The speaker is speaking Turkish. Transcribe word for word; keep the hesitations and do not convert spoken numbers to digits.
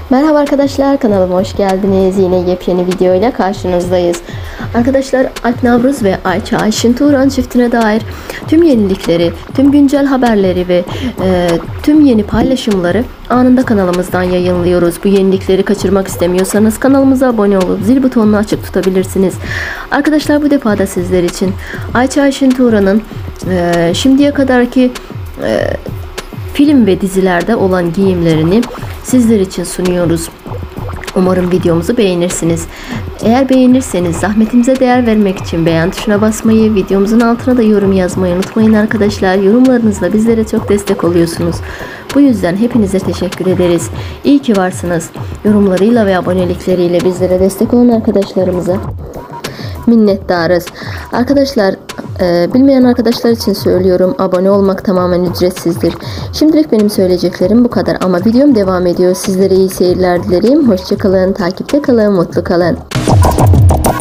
Merhaba arkadaşlar, kanalıma hoş geldiniz. Yine yepyeni video ile karşınızdayız. Arkadaşlar, Alp Navruz ve Ayça Ayşin Turan çiftine dair tüm yenilikleri, tüm güncel haberleri ve e, tüm yeni paylaşımları anında kanalımızdan yayınlıyoruz. Bu yenilikleri kaçırmak istemiyorsanız kanalımıza abone olup zil butonunu açık tutabilirsiniz. Arkadaşlar, bu defa da sizler için Ayça Ayşin Turan'ın e, şimdiye kadarki e, film ve dizilerde olan giyimlerini sizler için sunuyoruz. Umarım videomuzu beğenirsiniz. Eğer beğenirseniz zahmetimize değer vermek için beğen tuşuna basmayı, videomuzun altına da yorum yazmayı unutmayın arkadaşlar. Yorumlarınızla bizlere çok destek oluyorsunuz. Bu yüzden hepinize teşekkür ederiz. İyi ki varsınız. Yorumlarıyla ve abonelikleriyle bizlere destek olan arkadaşlarımıza minnettarız. Arkadaşlar, e, bilmeyen arkadaşlar için söylüyorum, abone olmak tamamen ücretsizdir. Şimdilik benim söyleyeceklerim bu kadar ama videom devam ediyor. Sizlere iyi seyirler dilerim. Hoşça kalın, takipte kalın, mutlu kalın.